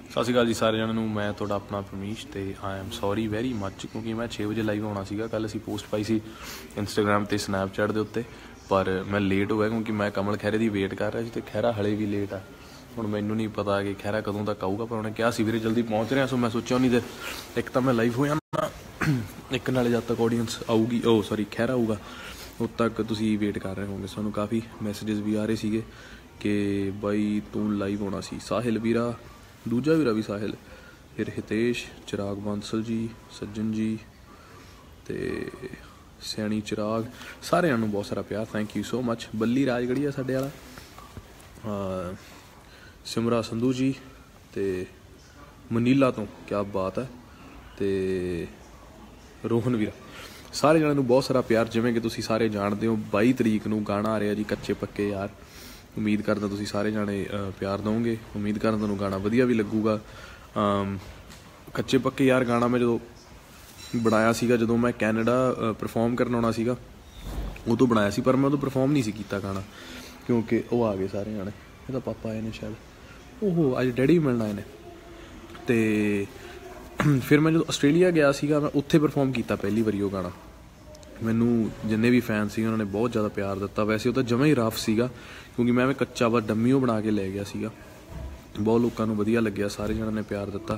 सत श्री अकाल जी सारे जणों, मैं तुहाडा अपना परमीश ते I am sorry very much क्योंकि मैं 6 बजे लाइव आना सीगा। कल असीं पोस्ट पाई सी इंस्टाग्राम ते स्नैपचैट दे उत्ते, पर मैं लेट हो गया क्योंकि मैं कमल खैरे की वेट कर रहा सी ते खैरा हले भी लेट आ। हुण मैनूं नहीं पता कि खैरा कदों तक आऊगा, पर उन्हें कहा सी वीरे जल्दी पहुँच रहे, सो मैं सोचा उन्नी देर एक तो मैं लाइव हो जाना, एक नाले जद तक ऑडियंस आऊगी सॉरी खैरा आऊगा उद तक तुसीं वेट कर रहे होंगे। सानूं काफ़ी मैसेजेस भी आ रहे सीगे कि बई तू लाइव होना सी। साहिल वीरा, दूजा वीरा भी साहिल, फिर हितेश, चिराग बांसल जी, सज्जन जी ते सियाणी चिराग, सारे बहुत सारा प्यार, थैंक यू सो मच। बल्ली राजगढ़िया साडे वाला, सिमरा संधू जी ते मनीला तो क्या बात है, ते रोहन वीरा, सारे जणिਆਂ ਨੂੰ बहुत सारा प्यार। जिवें कि तुसीं सारे जानते हो 22 तरीक ਨੂੰ गाना आ रहा जी कच्चे पक्के यार। उम्मीद करदा तुसीं सारे जाने प्यार दोगे, उम्मीद करदा तुहानूं गाना वधिया भी लगूगा। कच्चे पक्के यार गाना मैं जो बनाया सीगा जदों मैं कैनेडा परफॉर्म करन आउणा सीगा उदों बनाया सी, पर मैं उदों परफॉर्म नहीं सी कीता गाना क्योंकि वो आ गए सारे जाने। ਇਹਦਾ पापा आए ने शायद, ओहो अज डैडी भी मिलण आए ने। तो फिर मैं जो आस्ट्रेलिया गया सीगा मैं उत्थे परफॉर्म किया पहली बारी वो गाना। मैनू जिन्ने भी फैन से उन्होंने बहुत ज़्यादा प्यार दिता। वैसे वो तो जमा ही रफ सीगा क्योंकि मैं कच्चा वा डम्मी बना के लै गया सीगा। बहुत लोगों को वधिया लग्या, सारे जणों ने प्यार दिता।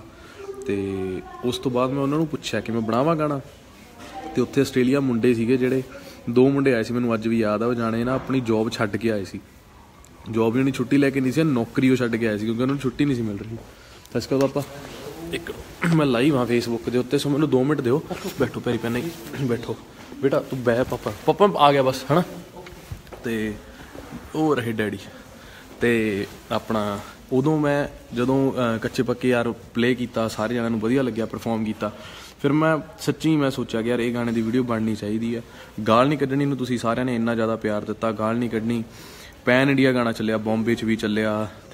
तो उस तो बाद मैं उन्होंने पुछया कि मैं बनावा गाना, तो उत्थे आस्ट्रेलिया मुंडे सीगे जिहड़े 2 मुंडे आए सी, मैनूं अज भी याद आ। वो जाने ना अपनी जॉब छड्ड के आए सी, जॉब ही उन्हें छुट्टी लैके नहीं सी, नौकरी वो छड्ड के आए सी क्योंकि उन्होंने छुट्टी नहीं सी मिल रही। सच कहो पापा, एक मैं लाइव हाँ फेसबुक के उत्ते, सो मैनूं 2 मिनट दिओ, बैठो पैरी पैने बैठो बेटा, तू बह पापा, पापा आ गया बस है ना। तो वो रहे डैडी। तो अपना उदों मैं जदों कच्चे पक्के यार प्ले किया, सारे जणिਆਂ ਨੂੰ वधिया लग्या, परफॉर्म किया। फिर मैं सच्ची मैं सोचा कि यार ये गाने की वीडियो बननी चाहिए है। गाल नहीं कड्ढनी नूं तुसीं सारिਆਂ ने इन्ना ज़्यादा प्यार दिता, गाल नहीं कड्ढनी। पैन इंडिया गाना चलिया, बॉम्बे च भी चलिया,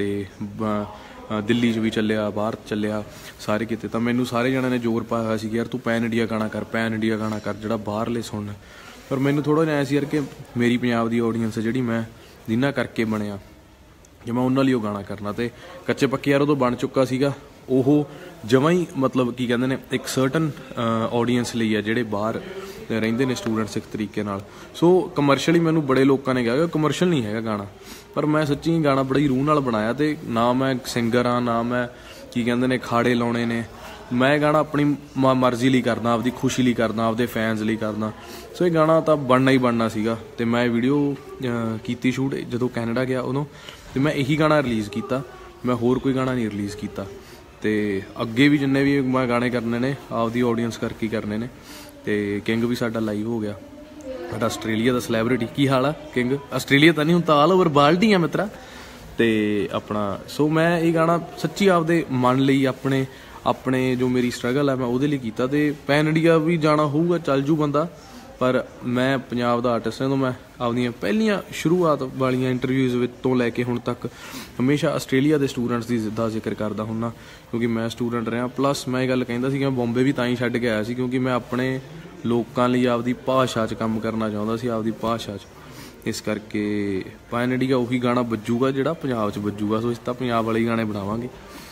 तो दिल्ली च भी चलिया, बाहर चलिया, सारे किते। तो मैनू सारे जणिਆਂ ने जोर पाया सी कि यार तू पैन इंडिया गाना कर, पैन इंडिया गाना कर जिहड़ा बाहरले सुन। पर मैनू थोड़ा जिहा सी यार कि मेरी पंजाब दी ऑडियंस जिहड़ी मैं जिन्ना करके बनया कि मैं उन्हां लई ओह गाना करना। तो कच्चे पक्के यार उदों बन चुका सीगा, ओह जमा ही मतलब की कहंदे ने एक सर्टन ऑडियंस लई है जिहड़े बाहर रहिंदे ने स्टूडेंट्स एक तरीके नाल। सो कमर्शियली मैनू बड़े लोगों ने कहा कमर्शियल नहीं है गाना, पर मैं सच्ची गाना बड़ी रूह नाल बनाया। तो ना मैं सिंगर हाँ, ना मैं की कहंदे ने खाड़े लाने ने, मैं गाना अपनी मर्जी ਲਈ करना, आपदी खुशी ਲਈ करना, आपदे फैनस ਲਈ करना। सो ये गाना तो बनना ही बनना सीगा। तो मैं वीडियो की शूट जदों कैनेडा गया उदों, तो मैं यही गाना रिलीज़ किया, मैं होर कोई गाना नहीं रिलीज़ किया। तो अगे भी जिन्ने भी मैं गाने करने ने आपदी ऑडियंस करके करने ने। तो किंग भी साडा लाइव हो गया, साडा आस्ट्रेलिया का सैलेब्रिटी। की हाल है किंग? आस्ट्रेलिया तो नहीं हूँ, तो ऑल ओवर वर्ल्ड ही है मित्रा। तो अपना सो मैं ये गाना सच्ची आपदे मन ਲਈ अपने अपने जो मेरी स्ट्रगल है मैं वो किया। तो पैन इंडिया भी जाना होगा, चल जू बंदा, पर मैं पंजाब का आर्टिस्ट है, तो मैं आपदियां पहलियां शुरुआत वालियां इंटरव्यूज़ तो लैके हुण तक हमेशा आस्ट्रेलिया के स्टूडेंट्स का जिक्र करता हुन्ना क्योंकि मैं स्टूडेंट रहा। प्लस मैं ये गल कहंदा सी कि मैं बॉम्बे भी तां ही छड्ड के आया सी क्योंकि मैं अपने लोगों लिए आपदी भाषा च काम करना चाहुंदा सी, आपदी भाषा च। इस करके पैन इंडिया उही गाना बजूगा जिहड़ा पंजाब च बजूगा। सो इस तां पंजाब वाले गाने बनावांगे।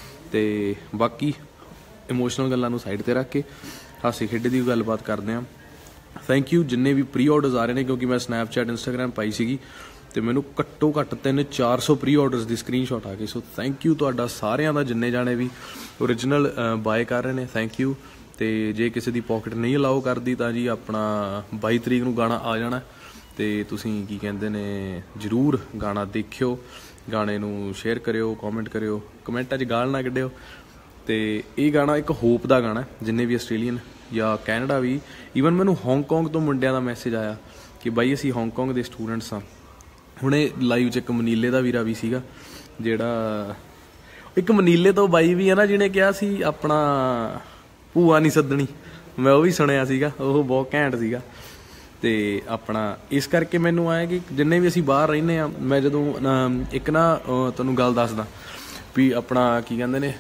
तो बाकी इमोशनल गल्लां नूं साइड ते रख के हासे खेडे की गलबात करते हैं। थैंक यू जिन्ने भी प्री ऑर्डर्स आ रहे हैं, क्योंकि मैं स्नैपचैट इंस्टाग्राम पाई सी, तो मैनू घट्टो घट्ट 300-400 प्री ऑर्डर्स की स्क्रीनशॉट आ गई। सो थैंक यू तुहाडा सारिਆਂ ਦਾ, जिन्ने जाने भी ओरिजिनल बाय कर रहे हैं, थैंक यू। तो जे किसी की पॉकेट नहीं अलाउ करती तो जी अपना 22 तरीक नूं गाना आ जाना। तो तुसीं की कहंदे ने जरूर गाना देखियो, गाने नूं शेयर करियो, कॉमेंट करियो, कमेंटां 'च गाल ना कड्डियो। तो ये गाना एक होप का गाना है, जिन्ने भी आस्ट्रेलीयन या कैनेडा भी, ईवन मैनू हांगकॉन्ग तो मुंडिया का मैसेज आया कि बई असी हांगकॉन्ग के स्टूडेंट्स हाँ। हुणे लाइव च एक मनीले का वीरा भी सीगा, जिहड़ा एक मनीले तो बाई भी है ना जिन्हें कहा सी अपना भूआ नहीं सदनी, मैं वो भी सुनिया सीगा, वो बहुत घैंट सीगा। तो अपना इस करके मैनू आया कि जिन्ने भी असी बाहर रहिंदे आ, मैं जदों एक ना तुहानूं गल दसदा भी अपना की कहंदे ने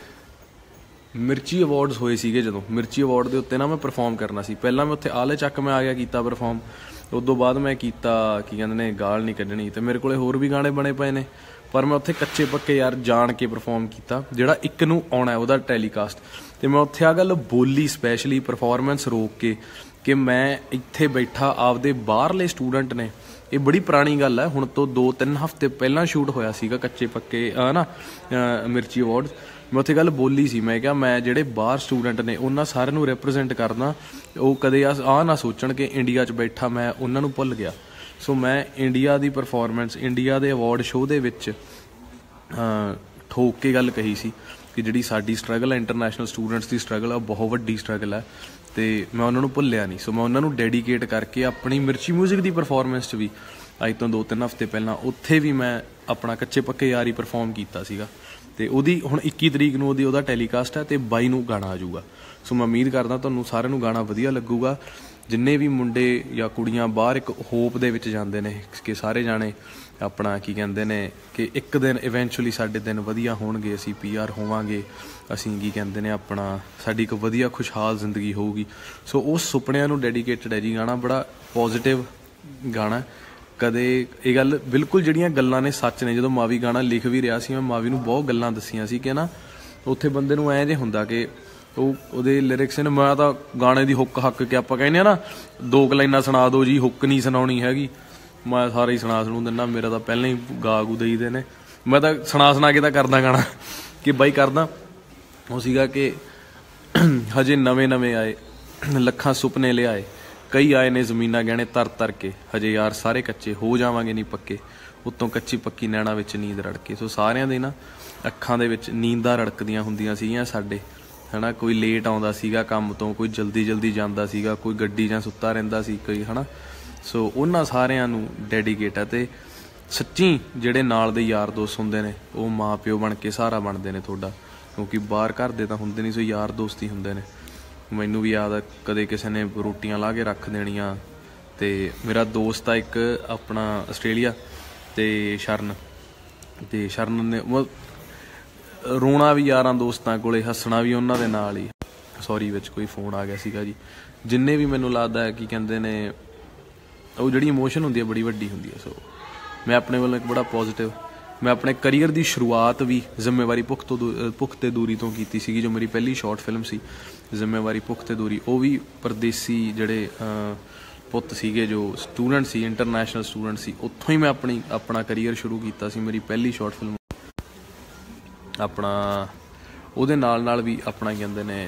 मिर्ची अवार्ड्स होए सीगे, जदों मिर्ची अवार्ड के उत्ते ना मैं परफॉर्म करना सी। पहला मैं उत्थे आले चक में आ गया कीता परफॉर्म, उदों बाद मैं कीता की कहंदे ने गाल नहीं कड्ढनी। तो मेरे को होर भी गाने बने पे ने, ਪਰ ਮੈਂ ਉੱਥੇ ਕੱਚੇ ਪੱਕੇ ਯਾਰ ਜਾਣ ਕੇ ਪਰਫਾਰਮ ਕੀਤਾ, ਜਿਹੜਾ 1 ਨੂੰ ਆਉਣਾ ਉਹਦਾ ਟੈਲੀਕਾਸਟ। ਤੇ ਮੈਂ ਉੱਥੇ ਆ ਗੱਲ ਬੋਲੀ ਸਪੈਸ਼ਲੀ ਪਰਫਾਰਮੈਂਸ ਰੋਕ ਕੇ ਕਿ ਮੈਂ ਇੱਥੇ ਬੈਠਾ, ਆਪਦੇ ਬਾਹਰਲੇ ਸਟੂਡੈਂਟ ਨੇ, ਇਹ ਬੜੀ ਪੁਰਾਣੀ ਗੱਲ ਹੈ, ਹੁਣ ਤੋਂ 2-3 ਹਫ਼ਤੇ ਪਹਿਲਾਂ ਸ਼ੂਟ ਹੋਇਆ ਸੀਗਾ ਕੱਚੇ ਪੱਕੇ ਨਾ ਮਿਰਚੀ ਅਵਾਰਡ। ਮੈਂ ਉੱਥੇ ਗੱਲ ਬੋਲੀ ਸੀ, ਮੈਂ ਕਿਹਾ ਮੈਂ ਜਿਹੜੇ ਬਾਹਰ ਸਟੂਡੈਂਟ ਨੇ ਉਹਨਾਂ ਸਾਰਿਆਂ ਨੂੰ ਰਿਪਰੈਜ਼ੈਂਟ ਕਰਦਾ, ਉਹ ਕਦੇ ਆ ਨਾ ਸੋਚਣ ਕਿ ਇੰਡੀਆ 'ਚ ਬੈਠਾ ਮੈਂ ਉਹਨਾਂ ਨੂੰ ਭੁੱਲ ਗਿਆ। ਸੋ ਮੈਂ ਇੰਡੀਆ ਦੀ ਪਰਫਾਰਮੈਂਸ, ਇੰਡੀਆ ਦੇ ਅਵਾਰਡ ਸ਼ੋਅ ਦੇ ਵਿੱਚ ਠੋਕ ਕੇ ਗੱਲ ਕਹੀ ਸੀ ਕਿ ਜਿਹੜੀ ਸਾਡੀ ਸਟਰਗਲ ਹੈ, ਇੰਟਰਨੈਸ਼ਨਲ ਸਟੂਡੈਂਟਸ ਦੀ ਸਟਰਗਲ ਆ, ਬਹੁਤ ਵੱਡੀ ਸਟਰਗਲ ਹੈ, ਤੇ ਮੈਂ ਉਹਨਾਂ ਨੂੰ ਭੁੱਲਿਆ ਨਹੀਂ। ਸੋ ਮੈਂ ਉਹਨਾਂ ਨੂੰ ਡੈਡੀਕੇਟ ਕਰਕੇ ਆਪਣੀ ਮਿਰਚੀ ਮਿਊਜ਼ਿਕ ਦੀ ਪਰਫਾਰਮੈਂਸ 'ਚ ਵੀ ਅੱਜ ਤੋਂ 2-3 ਹਫ਼ਤੇ ਪਹਿਲਾਂ ਉੱਥੇ ਵੀ ਮੈਂ ਆਪਣਾ ਕੱਚੇ ਪੱਕੇ ਯਾਰ ਹੀ ਪਰਫਾਰਮ ਕੀਤਾ ਸੀਗਾ। ਤੇ ਉਹਦੀ ਹੁਣ 21 ਤਰੀਕ ਨੂੰ ਉਹਦਾ ਟੈਲੀਕਾਸਟ ਹੈ ਤੇ 22 ਨੂੰ ਗਾਣਾ ਆ ਜਾਊਗਾ। ਸੋ ਮੈਂ ਉਮੀਦ ਕਰਦਾ ਤੁਹਾਨੂੰ ਸਾਰਿਆਂ ਨੂੰ ਗਾਣਾ ਵਧੀਆ ਲੱਗੂਗਾ। ਜਿੰਨੇ ਵੀ ਮੁੰਡੇ ਜਾਂ ਕੁੜੀਆਂ ਬਾਹਰ ਇੱਕ ਹੋਪ ਦੇ ਵਿੱਚ ਜਾਂਦੇ ਨੇ ਕਿ ਸਾਰੇ ਜਾਣੇ ਆਪਣਾ ਕੀ ਕਹਿੰਦੇ ਨੇ ਕਿ ਇੱਕ ਦਿਨ ਇਵੈਂਚੁਅਲੀ ਸਾਡੇ ਦਿਨ ਵਧੀਆ ਹੋਣਗੇ, ਅਸੀਂ PR ਹੋਵਾਂਗੇ, ਅਸੀਂ ਕੀ ਕਹਿੰਦੇ ਨੇ ਆਪਣਾ ਸਾਡੀ ਇੱਕ ਵਧੀਆ ਖੁਸ਼ਹਾਲ ਜ਼ਿੰਦਗੀ ਹੋਊਗੀ। ਸੋ ਉਸ ਸੁਪਨਿਆਂ ਨੂੰ ਡੈਡੀਕੇਟਡ ਹੈ ਜੀ ਗਾਣਾ, ਬੜਾ ਪੋਜ਼ਿਟਿਵ ਗਾਣਾ। ਕਦੇ ਇਹ ਗੱਲ ਬਿਲਕੁਲ ਜਿਹੜੀਆਂ ਗੱਲਾਂ ਨੇ ਸੱਚ ਨੇ। ਜਦੋਂ ਮਾਵੀ ਗਾਣਾ ਲਿਖ ਵੀ ਰਿਹਾ ਸੀ, ਮੈਂ ਮਾਵੀ ਨੂੰ ਬਹੁਤ ਗੱਲਾਂ ਦੱਸੀਆਂ ਸੀ ਕਿ ਨਾ ਉੱਥੇ ਬੰਦੇ ਨੂੰ ਐਂ ਜੇ ਹੁੰਦਾ ਕਿ ਉਹਦੇ ਲਿਰਿਕਸ ਨੇ, ਮੈਂ ਤਾਂ ਗਾਣੇ ਦੀ ਹੁੱਕ ਹੱਕ ਕੇ ਆਪਾਂ ਕਹਿੰਦੇ ਆ ਨਾ 2 ਲਾਈਨਾਂ ਸੁਣਾ ਦਿਓ ਜੀ, ਹੁੱਕ ਨਹੀਂ ਸੁਣਾਉਣੀ ਹੈਗੀ, ਮੈਂ ਸਾਰੇ ਹੀ ਸੁਣੂ ਦਿੰਦਾ, ਮੇਰਾ ਤਾਂ ਪਹਿਲਾਂ ਹੀ ਗਾ ਗੂ ਦੇਈਦੇ ਨੇ, ਮੈਂ ਤਾਂ ਸੁਣਾ ਕੇ ਤਾਂ ਕਰਦਾ ਗਾਣਾ ਕਿ ਬਾਈ ਕਰਦਾ। ਉਹ ਸੀਗਾ ਕਿ ਹਜੇ ਨਵੇਂ ਆਏ ਲੱਖਾਂ ਸੁਪਨੇ ਲਿਆਏ, ਕਈ ਆਏ ਨੇ ਜ਼ਮੀਨਾਂ ਗਹਿਣੇ ਤਰ ਕੇ, ਹਜੇ ਯਾਰ ਸਾਰੇ ਕੱਚੇ ਹੋ ਜਾਵਾਂਗੇ ਨਹੀਂ ਪੱਕੇ, ਉੱਤੋਂ ਕੱਚੀ ਪੱਕੀ ਨੈਣਾ ਵਿੱਚ ਨੀਂਦ ਰੜਕੇ। ਸੋ ਸਾਰਿਆਂ ਦੇ ਨਾ ਅੱਖਾਂ ਦੇ ਵਿੱਚ ਨੀਂਦਾਂ ਰੜਕਦੀਆਂ ਹੁੰਦੀਆਂ ਸੀਗੀਆਂ ਸਾਡੇ, ਹੈ ਨਾ। ਕੋਈ ਲੇਟ ਆਉਂਦਾ ਸੀਗਾ ਕੰਮ ਤੋਂ, ਕੋਈ ਜਲਦੀ ਜਾਂਦਾ ਸੀਗਾ, ਕੋਈ ਗੱਡੀ ਜਾਂ ਸੁੱਤਾ ਰਹਿੰਦਾ ਸੀ ਕੋਈ, ਹੈ ਨਾ। ਸੋ ਉਹਨਾਂ ਸਾਰਿਆਂ ਨੂੰ ਡੈਡੀਕੇਟ ਹੈ। ਤੇ ਸੱਚੀ ਜਿਹੜੇ ਨਾਲ ਦੇ ਯਾਰ ਦੋਸਤ ਹੁੰਦੇ ਨੇ ਉਹ ਮਾਂ ਪਿਓ ਬਣ ਕੇ ਸਹਾਰਾ ਬਣਦੇ ਨੇ ਤੁਹਾਡਾ, ਕਿਉਂਕਿ ਬਾਹਰ ਘਰ ਦੇ ਤਾਂ ਹੁੰਦੇ ਨਹੀਂ, ਸੋ ਯਾਰ ਦੋਸਤ ਹੀ ਹੁੰਦੇ ਨੇ। ਮੈਨੂੰ ਵੀ ਯਾਦ ਆ ਕਦੇ ਕਿਸੇ ਨੇ ਰੋਟੀਆਂ ਲਾ ਕੇ ਰੱਖ ਦੇਣੀਆਂ। ਤੇ ਮੇਰਾ ਦੋਸਤ ਆ ਇੱਕ ਆਪਣਾ ਆਸਟ੍ਰੇਲੀਆ, ਤੇ ਸ਼ਰਨ ਨੇ ਰੋਣਾ ਵੀ ਯਾਰਾਂ ਦੋਸਤਾਂ ਕੋਲੇ, ਹੱਸਣਾ ਵੀ ਉਹਨਾਂ ਦੇ ਨਾਲ ਹੀ। ਸੌਰੀ ਵਿੱਚ ਕੋਈ ਫੋਨ ਆ ਗਿਆ ਸੀਗਾ ਜੀ। ਜਿੰਨੇ ਵੀ ਮੈਨੂੰ ਲੱਗਦਾ ਕੀ ਕਹਿੰਦੇ ਨੇ ਉਹ ਜਿਹੜੀ ਇਮੋਸ਼ਨ ਹੁੰਦੀ ਹੈ ਬੜੀ ਵੱਡੀ ਹੁੰਦੀ ਹੈ। ਸੋ ਮੈਂ ਆਪਣੇ ਵੱਲੋਂ ਇੱਕ ਬੜਾ ਪੋਜ਼ਿਟਿਵ, ਮੈਂ ਆਪਣੇ ਕਰੀਅਰ ਦੀ ਸ਼ੁਰੂਆਤ ਵੀ ਜ਼ਿੰਮੇਵਾਰੀ ਭੁੱਖ ਤੇ ਦੂਰੀ ਤੋਂ ਕੀਤੀ ਸੀਗੀ, ਜੋ ਮੇਰੀ ਪਹਿਲੀ ਸ਼ਾਰਟ ਫਿਲਮ ਸੀ ਜ਼ਿੰਮੇਵਾਰੀ ਭੁੱਖ ਤੇ ਦੂਰੀ। ਉਹ ਵੀ ਪਰਦੇਸੀ ਜਿਹੜੇ ਪੁੱਤ ਸੀਗੇ, ਜੋ ਸਟੂਡੈਂਟ ਸੀ, ਇੰਟਰਨੈਸ਼ਨਲ ਸਟੂਡੈਂਟ ਸੀ, ਉੱਥੋਂ ਹੀ ਮੈਂ ਆਪਣਾ ਕਰੀਅਰ ਸ਼ੁਰੂ ਕੀਤਾ ਸੀ। ਮੇਰੀ ਪਹਿਲੀ ਸ਼ਾਰਟ ਫਿਲਮ ਆਪਣਾ ਉਹਦੇ ਨਾਲ ਵੀ ਆਪਣਾ ਕਹਿੰਦੇ ਨੇ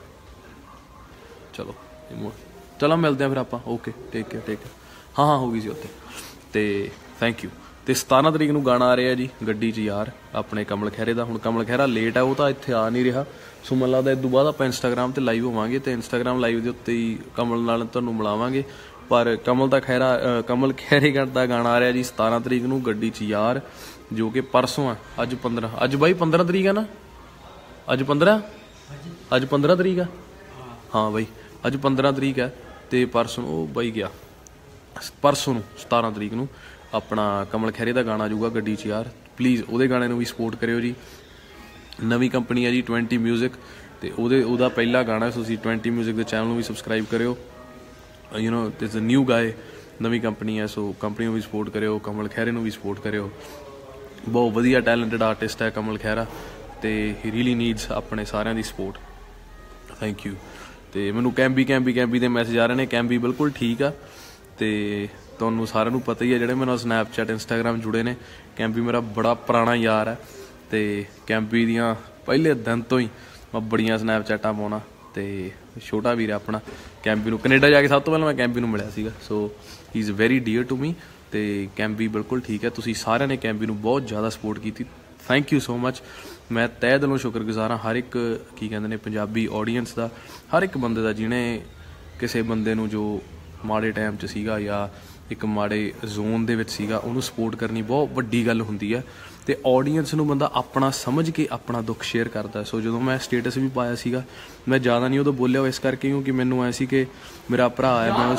ਚਲੋ ਮਿਲਦੇ ਹਾਂ ਫਿਰ ਆਪਾਂ। Okay, take care. ਹਾਂ ਹੋ ਗਈ ਸੀ ਉੱਥੇ। ਤੇ ਥੈਂਕ ਯੂ। ਤੇ 17 ਤਰੀਕ ਨੂੰ ਗਾਣਾ ਆ ਰਿਹਾ ਜੀ ਗੱਡੀ 'ਚ ਯਾਰ, ਆਪਣੇ ਕਮਲ ਖਹਿਰੇ ਦਾ। ਹੁਣ ਕਮਲ ਖਹਿਰਾ ਲੇਟ ਆ, ਉਹ ਤਾਂ ਇੱਥੇ ਆ ਨਹੀਂ ਰਿਹਾ। ਸੋ ਮੈਨੂੰ ਲੱਗਦਾ ਇਸ ਤੋਂ ਬਾਅਦ ਆਪਾਂ ਇੰਸਟਾਗ੍ਰਾਮ 'ਤੇ ਲਾਈਵ ਹੋਵਾਂਗੇ, ਤੇ ਇੰਸਟਾਗ੍ਰਾਮ ਲਾਈਵ ਦੇ ਉੱਤੇ ਹੀ ਕਮਲ ਨਾਲ ਤੁਹਾਨੂੰ ਮਿਲਾਵਾਂਗੇ। ਪਰ ਕਮਲ ਖਹਿਰੇ ਦਾ ਗਾਣਾ ਆ ਰਿਹਾ ਜੀ 17 ਤਰੀਕ ਨੂੰ ਗੱਡੀ 'ਚ ਯਾਰ, ਜੋ ਕਿ ਪਰਸੋਂ ਆ। ਅੱਜ 15, ਅੱਜ ਬਾਈ 15 ਤਰੀਕ ਆ ਨਾ, ਅੱਜ 15 ਤਰੀਕ ਆ। ਹਾਂ ਬਾਈ ਅੱਜ 15 ਤਰੀਕ ਹੈ, ਤੇ ਪਰਸੋਂ ਉਹ ਬਾਈ ਗਿਆ ਪਰਸੋਂ ਨੂੰ 17 ਤਰੀਕ ਨੂੰ ਆਪਣਾ ਕਮਲ ਖਹਿਰੇ ਦਾ ਗਾਣਾ ਆਜੂਗਾ ਗੱਡੀ 'ਚ ਯਾਰ। ਪਲੀਜ਼ ਉਹਦੇ ਗਾਣੇ ਨੂੰ ਵੀ ਸਪੋਰਟ ਕਰਿਓ ਜੀ। ਨਵੀਂ ਕੰਪਨੀ ਹੈ ਜੀ 20 ਮਿਊਜ਼ਿਕ, ਤੇ ਉਹਦਾ ਪਹਿਲਾ ਗਾਣਾ। ਤੁਸੀਂ 20 ਮਿਊਜ਼ਿਕ ਦੇ ਚੈਨਲ ਨੂੰ ਵੀ ਸਬਸਕ੍ਰਾਈਬ ਕਰਿਓ। You know this a new guy, ਨਵੀਂ ਕੰਪਨੀ ਹੈ, ਸੋ ਕੰਪਨੀ ਨੂੰ ਵੀ ਸਪੋਰਟ ਕਰਿਓ, ਕਮਲ ਖਹਿਰੇ ਨੂੰ ਵੀ ਸਪੋਰਟ ਕਰਿਓ। ਬਹੁਤ ਵਧੀਆ ਟੈਲੈਂਟਡ ਆਰਟਿਸਟ ਹੈ ਕਮਲ ਖਹਿਰਾ, ਤੇ ਹੀ ਰੀਲੀ ਨੀਡਸ ਆਪਣੇ ਸਾਰਿਆਂ ਦੀ ਸਪੋਰਟ। Thank you. ਤੇ ਮੈਨੂੰ ਕੈਂਬੀ ਦੇ ਮੈਸੇਜ ਆ ਰਹੇ ਨੇ। ਕੈਂਬੀ ਬਿਲਕੁਲ ਠੀਕ ਆ, ਤੇ ਤੁਹਾਨੂੰ ਸਾਰਿਆਂ ਨੂੰ ਪਤਾ ਹੀ ਹੈ ਜਿਹੜੇ ਮੇਰੇ ਨਾਲ ਸਨੈਪਚੈਟ ਇੰਸਟਾਗ੍ਰਾਮ ਜੁੜੇ ਨੇ। ਕੈਂਬੀ ਮੇਰਾ ਬੜਾ ਪੁਰਾਣਾ ਯਾਰ ਹੈ, ਤੇ ਕੈਂਬੀ ਦੀਆਂ ਪਹਿਲੇ ਦਿਨ ਤੋਂ ਹੀ ਮੈਂ ਬੜੀਆਂ ਸਨੈਪਚੈਟਾਂ ਪਾਉਣਾ। ਤੇ ਛੋਟਾ ਵੀਰ ਆਪਣਾ ਕੈਂਬੀ ਨੂੰ ਕੈਨੇਡਾ ਜਾ ਕੇ ਸਭ ਤੋਂ ਪਹਿਲਾਂ ਮੈਂ ਕੈਂਬੀ ਨੂੰ ਮਿਲਿਆ ਸੀਗਾ। So he is very dear to me, ਤੇ ਕੈਂਬੀ ਬਿਲਕੁਲ ਠੀਕ ਹੈ। ਤੁਸੀਂ ਸਾਰਿਆਂ ਨੇ ਕੈਂਬੀ ਨੂੰ ਬਹੁਤ ਜ਼ਿਆਦਾ ਸਪੋਰਟ ਕੀਤੀ, ਥੈਂਕ ਯੂ ਸੋ ਮਚ। ਮੈਂ ਤਹਿ ਦਿਲੋਂ ਸ਼ੁਕਰਗੁਜ਼ਾਰ ਹਾਂ ਹਰ ਇੱਕ ਕੀ ਕਹਿੰਦੇ ਨੇ ਪੰਜਾਬੀ ਆਡੀਅנס ਦਾ, ਹਰ ਇੱਕ ਬੰਦੇ ਦਾ ਜਿਹਨੇ ਕਿਸੇ ਬੰਦੇ ਨੂੰ ਜੋ ਮਾੜੇ ਟਾਈਮ 'ਚ ਸੀਗਾ ਜਾਂ ਇੱਕ ਮਾੜੇ ਜ਼ੋਨ ਦੇ ਵਿੱਚ ਸੀਗਾ, ਉਹਨੂੰ ਸਪੋਰਟ ਕਰਨੀ ਬਹੁਤ ਵੱਡੀ ਗੱਲ ਹੁੰਦੀ ਹੈ। ਤੇ ਆਡੀਅנס ਨੂੰ ਬੰਦਾ ਆਪਣਾ ਸਮਝ ਕੇ ਆਪਣਾ ਦੁੱਖ ਸ਼ੇਅਰ ਕਰਦਾ। ਸੋ ਜਦੋਂ ਮੈਂ ਸਟੇਟਸ ਵੀ ਪਾਇਆ ਸੀਗਾ, ਮੈਂ ਜ਼ਿਆਦਾ ਨਹੀਂ ਉਦੋਂ ਬੋਲਿਆ ਇਸ ਕਰਕੇ ਕਿਉਂਕਿ ਮੈਨੂੰ ਐ ਸੀ ਕਿ ਮੇਰਾ ਭਰਾ ਹੈ, ਮੈਂ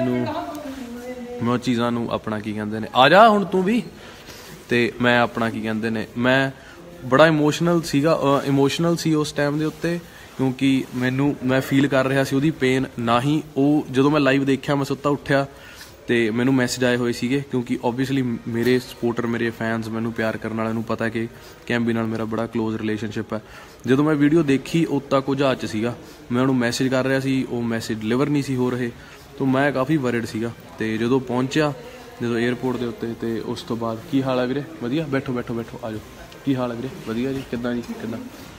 ਉਹ ਚੀਜ਼ਾਂ ਨੂੰ ਆਪਣਾ ਕੀ ਕਹਿੰਦੇ ਨੇ ਆ ਜਾ ਹੁਣ ਤੂੰ ਵੀ। ਤੇ ਮੈਂ ਆਪਣਾ ਕੀ ਕਹਿੰਦੇ ਨੇ ਮੈਂ ਬੜਾ ਇਮੋਸ਼ਨਲ ਸੀ ਉਸ ਟਾਈਮ ਦੇ ਉੱਤੇ, ਕਿਉਂਕਿ ਮੈਂ ਫੀਲ ਕਰ ਰਿਹਾ ਸੀ ਉਹਦੀ ਪੇਨ। ਨਾ ਹੀ ਉਹ ਜਦੋਂ ਮੈਂ ਲਾਈਵ ਦੇਖਿਆ, ਮੈਂ ਸੁੱਤਾ ਉੱਠਿਆ ਤੇ ਮੈਨੂੰ ਮੈਸੇਜ ਆਏ ਹੋਏ ਸੀਗੇ ਕਿਉਂਕਿ ਓਬਵੀਅਸਲੀ ਮੇਰੇ ਸਪੋਰਟਰ ਮੇਰੇ ਫੈਨਸ ਮੈਨੂੰ ਪਿਆਰ ਕਰਨ ਵਾਲਿਆਂ ਨੂੰ ਪਤਾ ਕਿ ਕੈਂਬੀ ਨਾਲ ਮੇਰਾ ਬੜਾ ਕਲੋਜ਼ ਰਿਲੇਸ਼ਨਸ਼ਿਪ ਹੈ। ਜਦੋਂ ਮੈਂ ਵੀਡੀਓ ਦੇਖੀ ਉਹ ਤਾਂ ਕੁਝ ਜਹਾਜ਼ 'ਚ ਸੀਗਾ, ਮੈਂ ਉਹਨੂੰ ਮੈਸੇਜ ਕਰ ਰਿਹਾ ਸੀ, ਉਹ ਮੈਸੇਜ ਡਿਲੀਵਰ ਨਹੀਂ ਸੀ ਹੋ ਰਹੇ, ਤਾਂ ਮੈਂ ਕਾਫੀ ਵਰਿਡ ਸੀਗਾ। ਤੇ ਜਦੋਂ ਪਹੁੰਚਿਆ ਜਦੋਂ 에ਅਰਪੋਰਟ ਦੇ ਉੱਤੇ, ਤੇ ਉਸ ਤੋਂ ਬਾਅਦ ਕੀ ਹਾਲ ਹੈ ਵੀਰੇ? ਵਧੀਆ, ਬੈਠੋ ਬੈਠੋ ਬੈਠੋ, ਆ ਜਾਓ। ਕੀ ਹਾਲ ਹੈ ਵੀਰੇ? ਵਧੀਆ ਜੀ, ਕਿੱਦਾਂ ਜੀ, ਕਿੱਦਾਂ?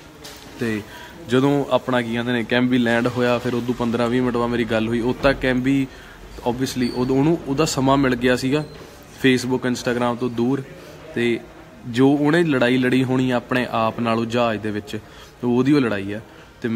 ਤੇ ਜਦੋਂ ਆਪਣਾ ਕੀ ਕਹਿੰਦੇ ਨੇ ਕੈਂਬੀ ਲੈਂਡ ਹੋਇਆ, ਫਿਰ ਉਦੋਂ 15-20 ਮਿੰਟ ਬਾਅਦ ਮੇਰੀ ਗੱਲ ਹੋਈ। ਉਦੋਂ ਤੱਕ ਕੈਂਬੀ ਓਬਵੀਅਸਲੀ ਉਹਨੂੰ ਉਹਦਾ ਸਮਾਂ ਮਿਲ ਗਿਆ ਸੀਗਾ ਫੇਸਬੁੱਕ ਇੰਸਟਾਗ੍ਰਾਮ ਤੋਂ ਦੂਰ, ਤੇ ਜੋ ਉਹਨੇ ਲੜਾਈ ਲੜੀ ਹੋਣੀ ਆਪਣੇ ਆਪ ਨਾਲੋਂ ਜਹਾਜ਼ ਦੇ ਵਿੱਚ, ਉਹਦੀ ਉਹ ਲੜਾਈ ਆ। ਤੇ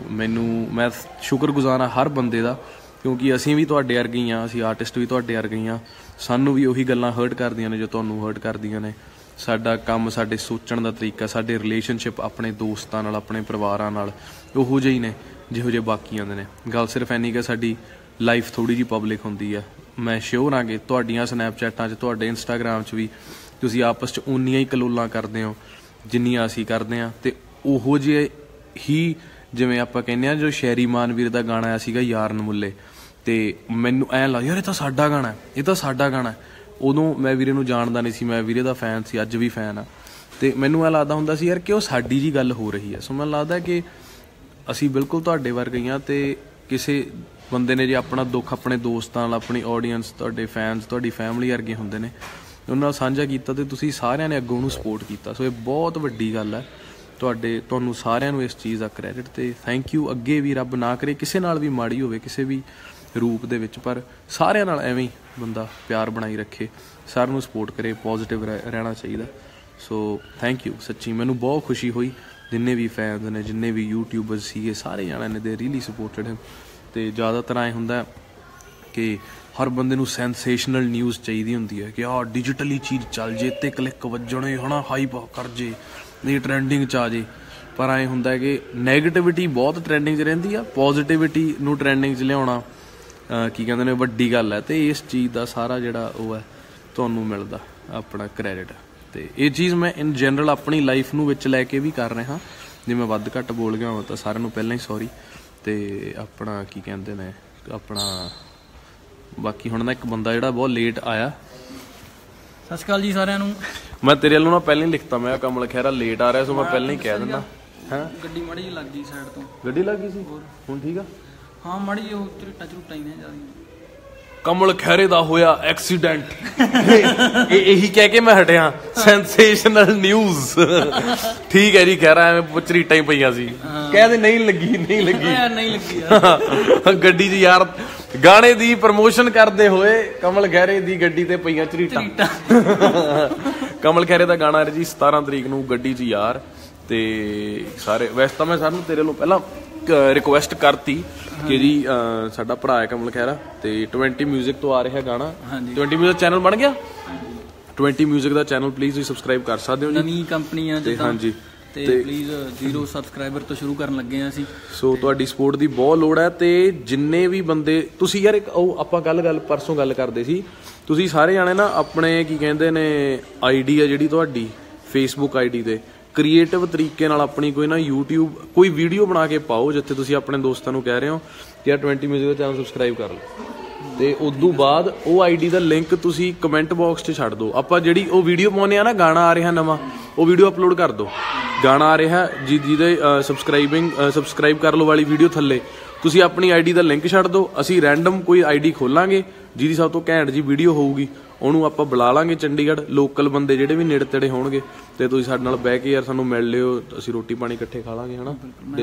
ਮੈਂ ਸ਼ੁਕਰਗੁਜ਼ਾਰ ਹਾਂ ਹਰ ਬੰਦੇ ਦਾ, ਕਿਉਂਕਿ ਅਸੀਂ ਵੀ ਤੁਹਾਡੇ ਵਰਗੇ ਹੀ ਹਾਂ, ਅਸੀਂ ਆਰਟਿਸਟ ਵੀ ਤੁਹਾਡੇ ਵਰਗੇ ਹੀ ਹਾਂ। ਸਾਨੂੰ ਵੀ ਉਹੀ ਗੱਲਾਂ ਹਰਟ ਕਰਦੀਆਂ ਨੇ ਜੋ ਤੁਹਾਨੂੰ ਹਰਟ ਕਰਦੀਆਂ ਨੇ। ਸਾਡਾ ਕੰਮ, ਸਾਡੇ ਸੋਚਣ ਦਾ ਤਰੀਕਾ, ਸਾਡੇ ਰਿਲੇਸ਼ਨਸ਼ਿਪ ਆਪਣੇ ਦੋਸਤਾਂ ਨਾਲ, ਆਪਣੇ ਪਰਿਵਾਰਾਂ ਨਾਲ ਉਹੋ ਜਿਹੇ ਹੀ ਨੇ ਜਿਹੋ ਜਿਹੇ ਬਾਕੀਆਂ ਦੇ ਨੇ। ਗੱਲ ਸਿਰਫ ਇੰਨੀ ਕਿ ਸਾਡੀ ਲਾਈਫ ਥੋੜ੍ਹੀ ਜਿਹੀ ਪਬਲਿਕ ਹੁੰਦੀ ਆ। ਮੈਂ ਸ਼ੋਰ ਹਾਂ ਕਿ ਤੁਹਾਡੀਆਂ ਸਨੈਪਚੈਟਾਂ 'ਚ, ਤੁਹਾਡੇ ਇੰਸਟਾਗ੍ਰਾਮ 'ਚ ਵੀ ਤੁਸੀਂ ਆਪਸ 'ਚ ਓਨੀਆਂ ਹੀ ਕਲੋਲਾਂ ਕਰਦੇ ਹੋ ਜਿੰਨੀਆਂ ਅਸੀਂ ਕਰਦੇ ਹਾਂ। ਤੇ ਉਹੋ ਜਿਹੇ ਹੀ ਜਿਵੇਂ ਆਪਾਂ ਕਹਿੰਦੇ ਹਾਂ, ਜੋ ਸ਼ੈਰੀ ਮਾਨਵੀਰ ਦਾ ਗਾਣਾ ਆਇਆ ਸੀਗਾ ਯਾਰ ਨਮੁੱਲੇ, ਤੇ ਮੈਨੂੰ ਐਂ ਲੱਗਦਾ ਯਾਰ ਇਹ ਤਾਂ ਸਾਡਾ ਗਾਣਾ, ਇਹ ਤਾਂ ਸਾਡਾ ਗਾਣਾ। ਉਦੋਂ ਮੈਂ ਵੀਰੇ ਨੂੰ ਜਾਣਦਾ ਨਹੀਂ ਸੀ, ਮੈਂ ਵੀਰੇ ਦਾ ਫੈਨ ਸੀ, ਅੱਜ ਵੀ ਫੈਨ ਆ। ਤੇ ਮੈਨੂੰ ਐਂ ਲੱਗਦਾ ਹੁੰਦਾ ਸੀ ਯਾਰ ਕਿ ਉਹ ਸਾਡੀ ਜੀ ਗੱਲ ਹੋ ਰਹੀ ਹੈ। ਸੋ ਮੈਨੂੰ ਲੱਗਦਾ ਕਿ ਅਸੀਂ ਬਿਲਕੁਲ ਤੁਹਾਡੇ ਵਰਗੇ ਹੀ ਹਾਂ। ਤੇ ਕਿਸੇ ਬੰਦੇ ਨੇ ਜੇ ਆਪਣਾ ਦੁੱਖ ਆਪਣੇ ਦੋਸਤਾਂ ਨਾਲ, ਆਪਣੀ ਆਡੀਅנס, ਤੁਹਾਡੇ ਫੈਨਸ, ਤੁਹਾਡੀ ਫੈਮਿਲੀ ਵਰਗੇ ਹੁੰਦੇ ਨੇ, ਉਹਨਾਂ ਨਾਲ ਸਾਂਝਾ ਕੀਤਾ ਤੇ ਤੁਸੀਂ ਸਾਰਿਆਂ ਨੇ ਅੱਗੋਂ ਉਹਨੂੰ ਸਪੋਰਟ ਕੀਤਾ। ਸੋ ਇਹ ਬਹੁਤ ਵੱਡੀ ਗੱਲ ਹੈ। ਤੁਹਾਨੂੰ ਸਾਰਿਆਂ ਨੂੰ ਇਸ ਚੀਜ਼ ਦਾ ਕ੍ਰੈਡਿਟ ਤੇ ਥੈਂਕ ਯੂ। ਅੱਗੇ ਵੀ ਰੱਬ ਨਾ ਕਰੇ ਕਿਸੇ ਨਾਲ ਵੀ ਮਾੜੀ ਹੋਵੇ ਕਿਸੇ ਵੀ ਰੂਪ ਦੇ ਵਿੱਚ, ਪਰ ਸਾਰਿਆਂ ਨਾਲ ਐਵੇਂ ਹੀ ਬੰਦਾ ਪਿਆਰ ਬਣਾਈ ਰੱਖੇ, ਸਾਰਿਆਂ ਨੂੰ ਸਪੋਰਟ ਕਰੇ, ਪੋਜ਼ੀਟਿਵ ਰਹਿਣਾ ਚਾਹੀਦਾ। ਸੋ ਥੈਂਕ ਯੂ ਸੱਚੀ, ਮੈਨੂੰ ਬਹੁਤ ਖੁਸ਼ੀ ਹੋਈ। ਜਿੰਨੇ ਵੀ ਫੈਨਸ ਨੇ, ਜਿੰਨੇ ਵੀ ਯੂਟਿਊਬਰ ਸੀਗੇ, ਸਾਰੇ ਜਾਣਿਆਂ ਨੇ ਦੇ ਰੀਲੀ ਸਪੋਰਟਡ ਹਿਮ। ਤੇ ਜ਼ਿਆਦਾਤਰ ਐਂ ਹੁੰਦਾ ਕਿ ਹਰ ਬੰਦੇ ਨੂੰ ਸੈਂਸੇਸ਼ਨਲ ਨਿਊਜ਼ ਚਾਹੀਦੀ ਹੁੰਦੀ ਹੈ ਕਿ ਆਹ ਡਿਜੀਟਲੀ ਚੀਜ਼ ਚੱਲ ਜੇ ਤੇ ਕਲਿੱਕ ਵੱਜਣੇ, ਹੈ ਨਾ, ਹਾਈਪ ਕਰ ਜੇ, ਇਹ ਟਰੈਂਡਿੰਗ 'ਚ ਆ ਜੇ। ਪਰ ਐਂ ਹੁੰਦਾ ਕਿ ਨੈਗੇਟਿਵਿਟੀ ਬਹੁਤ ਟਰੈਂਡਿੰਗ 'ਚ ਰਹਿੰਦੀ ਆ, ਪੋਜ਼ੀਟਿਵਿਟੀ ਨੂੰ ਟਰੈਂਡਿੰਗ 'ਚ ਲਿਆਉਣਾ ਕੀ ਕਹਿੰਦੇ ਨੇ ਵੱਡੀ ਗੱਲ ਹੈ। ਤੇ ਇਸ ਚੀਜ਼ ਦਾ ਸਾਰਾ ਜਿਹੜਾ ਉਹ ਹੈ ਤੁਹਾਨੂੰ ਮਿਲਦਾ ਆਪਣਾ ਕ੍ਰੈਡਿਟ। ਤੇ ਇਹ ਚੀਜ਼ ਮੈਂ ਇਨ ਜਨਰਲ ਆਪਣੀ ਲਾਈਫ ਨੂੰ ਵਿੱਚ ਲੈ ਕੇ ਵੀ ਕਰ ਰਿਹਾ। ਜੇ ਮੈਂ ਵੱਧ ਘੱਟ ਬੋਲ ਗਿਆ ਹਾਂ ਤਾਂ ਸਾਰਿਆਂ ਨੂੰ ਪਹਿਲਾਂ ਹੀ ਸੌਰੀ। ਤੇ ਆਪਣਾ ਕੀ ਕਹਿੰਦੇ ਨੇ ਆਪਣਾ ਬਾਕੀ ਹੁਣ ਨਾ ਇੱਕ ਬੰਦਾ ਜਿਹੜਾ ਬਹੁਤ ਲੇਟ ਆਇਆ। ਸਤਿ ਸ਼੍ਰੀ ਅਕਾਲ ਜੀ ਸਾਰਿਆਂ ਨੂੰ। ਮੈਂ ਤੇਰੇ ਵੱਲੋਂ ਨਾ ਪਹਿਲਾਂ ਹੀ ਲਿਖਤਾ, ਮੈਂ ਕਮਲ ਖਹਿਰਾ ਲੇਟ ਆ ਰਿਹਾ, ਸੋ ਮੈਂ ਪਹਿਲਾਂ ਹੀ ਕਹਿ ਦਿੰਦਾ। ਹੈਂ, ਗੱਡੀ ਮਾੜੀ ਜਿਹੀ ਲੱਗ ਗਈ ਸਾਈਡ ਤੋਂ। ਗੱਡੀ ਲੱਗ ਗਈ ਸੀ? ਹੁਣ ਠੀਕ ਆ? ਹਾਂ ਮਾੜੀ ਜਿਹੀ ਉਹ ਝੂਟਾ ਹੀ ਨੇ ਜਿਆਦਾ। ਕਮਲ ਖਹਿਰੇ ਦਾ ਹੋਇਆ ਐਕਸੀਡੈਂਟ, ਇਹੀ ਕਹਿ ਕੇ ਮੈਂ ਹਟਿਆ। Sensational news. ਠੀਕ ਹੈ ਜੀ, ਖਹਿਰਾ ਐਵੇਂ ਪੁੱਚਰੀਟਾਂ ਹੀ ਪਈਆਂ ਸੀ, ਕਹਿੰਦੇ ਨਹੀਂ ਲੱਗੀ ਨਹੀਂ ਲੱਗੀ ਨਹੀਂ ਲੱਗੀ ਗੱਡੀ 'ਚ ਯਾਰ। ਗਾਣੇ ਦੀ ਪ੍ਰਮੋਸ਼ਨ ਕਰਦੇ ਹੋਏ ਕਮਲ ਖਹਿਰੇ ਦੀ ਗੱਡੀ ਤੇ ਪਈਆਂ ਝਰੀਟਾਂ। ਕਮਲ ਖਹਿਰੇ ਦਾ ਗਾਣਾ ਜੀ 17 ਤਰੀਕ ਨੂੰ ਗੱਡੀ 'ਚ ਯਾਰ। ਤੇ ਸਾਰੇ ਵੈਸੇ ਤਾਂ ਮੈਂ ਸਾਨੂੰ ਤੇਰੇ ਨੂੰ ਪਹਿਲਾਂ ਰਿਕੁਐਸਟ ਕਰਤੀ ਕਿ ਜੀ ਸਾਡਾ ਭਰਾ ਹੈ ਕਮਲ ਖਹਿਰਾ, ਤੇ 20 ਮਿਊਜ਼ਿਕ ਤੋਂ ਆ ਰਿਹਾ ਗਾਣਾ। 20 ਮਿਊਜ਼ਿਕ ਚੈਨਲ ਬਣ ਗਿਆ। 20 ਮਿਊਜ਼ਿਕ ਦਾ ਚੈਨਲ ਪਲੀਜ਼ ਤੁਸੀਂ ਸਬਸਕ੍ਰਾਈਬ ਕਰ ਸਕਦੇ ਹੋ ਜੀ। ਨਵੀਂ ਕੰਪਨੀ ਆ ਤੇ ਹਾਂਜੀ, ਤੇ ਪਲੀਜ਼ 0 ਸਬਸਕ੍ਰਾਈਬਰ ਤੋਂ ਸ਼ੁਰੂ ਕਰਨ ਲੱਗੇ ਆ ਅਸੀਂ। ਸੋ ਤੁਹਾਡੀ ਸਪੋਰਟ ਦੀ ਬਹੁਤ ਲੋੜ ਹੈ। ਤੇ ਜਿੰਨੇ ਵੀ ਬੰਦੇ ਤੁਸੀਂ ਯਾਰ ਇੱਕ ਉਹ ਆਪਾਂ ਪਰਸੋਂ ਗੱਲ ਕਰਦੇ ਸੀ, ਤੁਸੀਂ ਸਾਰੇ ਜਾਣੇ ਨਾ ਆਪਣੇ ਕੀ ਕਹਿੰਦੇ ਨੇ ਆਈਡੀ ਆ ਜਿਹੜੀ ਤੁਹਾਡੀ ਫੇਸਬੁੱਕ ਆਈਡੀ ਤੇ ਕ੍ਰੀਏਟਿਵ ਤਰੀਕੇ ਨਾਲ ਆਪਣੀ ਕੋਈ ਨਾ YouTube ਕੋਈ ਵੀਡੀਓ ਬਣਾ ਕੇ ਪਾਓ ਜਿੱਥੇ ਤੁਸੀਂ ਆਪਣੇ ਦੋਸਤਾਂ ਨੂੰ ਕਹਿ ਰਹੇ ਹੋ ਕਿ ਯਾਰ 20 ਮਿਊਜ਼ਿਕ ਦਾ ਚੈਨਲ ਸਬਸਕ੍ਰਾਈਬ ਕਰ ਲਓ। ਤੇ ਉਦੋਂ ਬਾਅਦ ਉਹ ਆਈਡੀ ਦਾ ਲਿੰਕ ਤੁਸੀਂ ਕਮੈਂਟ ਬਾਕਸ 'ਚ ਛੱਡ ਦਿਓ। ਆਪਾਂ ਜਿਹੜੀ ਉਹ ਵੀਡੀਓ ਪਾਉਂਦੇ ਆ ਨਾ, ਗਾਣਾ ਆ ਰਿਹਾ ਨਵਾਂ, ਉਹ ਵੀਡੀਓ ਅਪਲੋਡ ਕਰ ਦਿਓ। ਗਾਣਾ ਆ ਰਿਹਾ ਜਿਹਦੇ ਸਬਸਕ੍ਰਾਈਬ ਕਰ ਲਓ ਵਾਲੀ ਵੀਡੀਓ ਥੱਲੇ ਤੁਸੀਂ ਆਪਣੀ ਆਈਡੀ ਦਾ ਲਿੰਕ ਛੱਡ ਦਿਓ। ਅਸੀਂ ਰੈਂਡਮ ਕੋਈ ਆਈਡੀ ਖੋਲਾਂਗੇ ਜਿਹਦੀ ਸਭ ਤੋਂ ਘੈਂਟ ਜੀ ਵੀਡੀਓ ਹੋਊਗੀ, ਉਹਨੂੰ ਆਪਾਂ ਬੁਲਾ ਲਾਂਗੇ ਚੰਡੀਗੜ੍ਹ। ਲੋਕਲ ਬੰਦੇ ਜਿਹੜੇ ਵੀ ਨੇੜੇ ਤੇੜੇ ਹੋਣਗੇ ਤੇ ਤੁਸੀਂ ਸਾਡੇ ਨਾਲ ਬਹਿ ਕੇ ਯਾਰ ਸਾਨੂੰ ਮਿਲ ਲਿਓ, ਅਸੀਂ ਰੋਟੀ ਪਾਣੀ ਇਕੱਠੇ ਖਾ ਲਾਂਗੇ, ਹਨਾ।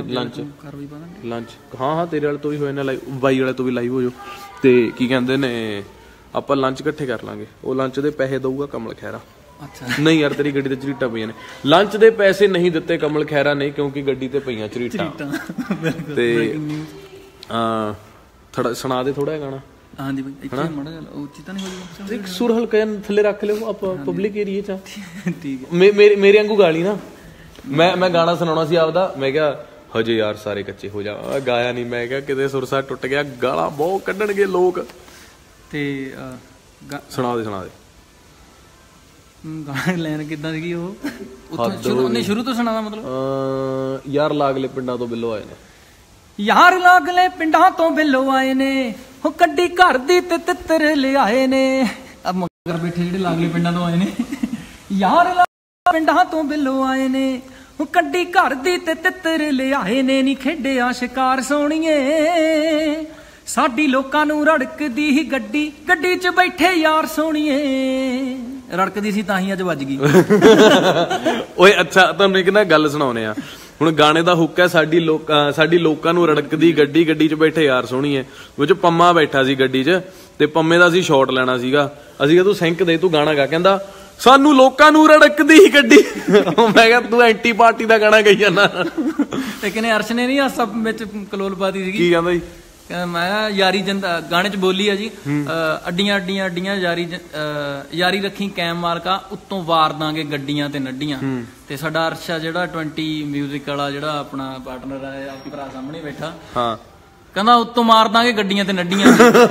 ਲੰਚ ਹਾਂ ਤੇਰੇ ਵਾਲੇ ਤੋਂ ਵੀ ਹੋਏ ਨੇ ਲਾਈਵ, ਬਾਈ ਵਾਲੇ ਤੋਂ ਵੀ ਲਾਈਵ ਹੋ ਜਾਓ। ਤੇ ਕੀ ਕਹਿੰਦੇ ਨੇ ਆਪਾਂ ਲੰਚ ਇਕੱਠੇ ਕਰ ਲਾਂਗੇ। ਉਹ ਲੰਚ ਦੇ ਪੈਸੇ ਦਊਗਾ ਕਮਲ ਖਹਿਰਾ। ਨਹੀਂ ਯਾਰ ਤੇਰੀ ਗੱਡੀ ਤੇ ਝਰੀਟਾਂ ਪਈਆਂ ਨੇ। ਲੰਚ ਦੇ ਪੈਸੇ ਨਹੀਂ ਦਿੱਤੇ ਕਮਲ ਖਹਿਰਾ ਨੇ ਕਿਉਂਕਿ ਗੱਡੀ ਤੇ ਪਈਆਂ ਝਰੀਟਾਂ। ਤੇ ਸੁਣਾ ਦੇ ਥੋੜਾ ਗਾਣਾ। ਹਾਂਜੀ ਬਈ, ਇੱਥੇ ਮਾੜਾ ਜਿਹਾ ਉੱਚੀ ਤਾਂ ਨਹੀਂ ਹੋ ਜਾਊਗਾ? ਸੁਰ ਹਲਕਾ ਜਿਹਾ ਥੱਲੇ ਰੱਖ ਲਿਓ ਆਪਾਂ ਪਬਲਿਕ ਏਰੀਏ 'ਚ। ਠੀਕ ਹੈ। ਮੇਰੇ ਵਾਂਗੂ ਗਾਲੀ ਨਾ। ਮੈਂ ਗਾਣਾ ਸੁਣਾਉਣਾ ਸੀ ਆਪਦਾ, ਮੈਂ ਕਿਹਾ ਹਜੇ ਯਾਰ ਸਾਰੇ ਕੱਚੇ ਹੋ ਜਾ, ਗਾਇਆ ਨਹੀਂ। ਮੈਂ ਕਿਹਾ ਕਿਤੇ ਸੁਰਸਾ ਟੁੱਟ ਗਿਆ, ਗਾਲਾਂ ਬਹੁਤ ਕੱਢਣਗੇ ਲੋਕ। ਤੇ ਸੁਣਾ ਦੇ ਗਾਣੇ ਲੈਣ ਕਿੱਦਾਂ ਸੀਗੀ ਉਹ? ਸ਼ੁਰੂ ਤੋਂ ਸੁਣਾਦਾ ਮਤਲਬ। ਯਾਰ ਲਾਗਲੇ ਪਿੰਡਾਂ ਤੋਂ ਬਿੱਲੋ ਆਏ ਨੇ, ਯਾਰ ਲਾਗਲੇ ਪਿੰਡਾਂ ਤੋਂ ਬਿੱਲੋ ਆਏ ਨੇ, ਉਹ ਕੱਢੀ ਘਰ ਦੀ ਤੇ ਤਿੱਤਰ ਲਿਆਏ ਨੇ ਆ ਮਗਰ ਬੈਠੇ ਜਿਹੜੇ ਲਾਗਲੇ ਪਿੰਡਾਂ ਤੋਂ ਆਏ ਨੇ ਯਾਰ ਪਿੰਡਾਂ ਤੋਂ ਬਿੱਲੋ ਆਏ ਨੇ ਉਹ ਕੱਢੀ ਘਰ ਦੀ ਤੇ ਤਿੱਤਰ ਲਿਆਏ ਨੇ ਨੀ ਖੇਡਿਆ ਸ਼ਿਕਾਰ ਸੋਹਣੀਏ ਸਾਡੀ ਲੋਕਾਂ ਨੂੰ ਰੜਕਦੀ ਹੀ ਗੱਡੀ ਗੱਡੀ 'ਚ ਬੈਠੇ ਯਾਰ ਸੋਹਣੀਏ ਰੜਕਦੀ ਸੀ ਤਾਂ ਹੀ ਅੱਜ ਵੱਜ ਗਈ ਓਏ ਅੱਛਾ ਤੁਹਾਨੂੰ ਇੱਕ ਨਾ ਗੱਲ ਸੁਣਾਉਣੇ ਆ ਹੁਣ ਗਾਣੇ ਦਾ ਹੁੱਕ ਹੈ ਸਾਡੀ ਲੋਕਾਂ ਨੂੰ ਰੜਕਦੀ ਗੱਡੀ ਗੱਡੀ 'ਚ ਬੈਠੇ ਯਾਰ ਸੋਹਣੀਏ ਵਿੱਚ ਪੰਮਾ ਬੈਠਾ ਸੀ ਗੱਡੀ 'ਚ ਤੇ ਪੰਮੇ ਦਾ ਅਸੀਂ ਸ਼ਾਟ ਲੈਣਾ ਸੀਗਾ ਅਸੀਂ ਕਿਹਾ ਤੂੰ ਸਿੰਕ ਦੇ ਤੂੰ ਗਾਣਾ ਗਾ ਕਹਿੰਦਾ ਸਾਨੂੰ ਲੋਕਾਂ ਨੂੰ ਰੜਕਦੀ ਗੱਡੀ ਮੈਂ ਕਿਹਾ ਤੂੰ ਐਂਟੀ ਪਾਰਟੀ ਦਾ ਗਾਣਾ ਗਾਈ ਜਾਂਦਾ ਤੇ ਕਹਿੰਦੇ ਅਰਸ਼ ਨੇ ਨਹੀਂ ਆ ਸਭ ਵਿੱਚ ਕਲੋਲ ਪਾਤੀ ਸੀਗੀ ਕੀ ਕਹਿੰਦਾ ਜੀ ਮੈਂ ਯਾਰੀ ਜੰਦਾ ਗਾਣੇ 'ਚ ਬੋਲੀ ਆ ਜੀ ਅੱਡੀਆਂ ਅੱਡੀਆਂ ਅੱਡੀਆਂ ਯਾਰੀ ਰੱਖੀ ਕੈਮ ਮਾਲਕਾ ਉੱਤੋਂ ਵਾਰ ਦਾਂਗੇ ਗੱਡੀਆਂ ਤੇ ਨੱਡੀਆਂ ਤੇ ਸਾਡਾ ਅਰਸ਼ਾ ਜਿਹੜਾ 20 ਮਿਊਜ਼ਿਕ ਵਾਲਾ ਜਿਹੜਾ ਆਪਣਾ ਪਾਰਟਨਰ ਹੈ ਆਪਣੇ ਭਰਾ ਸਾਹਮਣੇ ਬੈਠਾ ਹਾਂ ਕਹਿੰਦਾ ਉੱਤੋਂ ਮਾਰ ਦਾਂਗੇ ਗੱਡੀਆਂ ਤੇ ਨੱਡੀਆਂ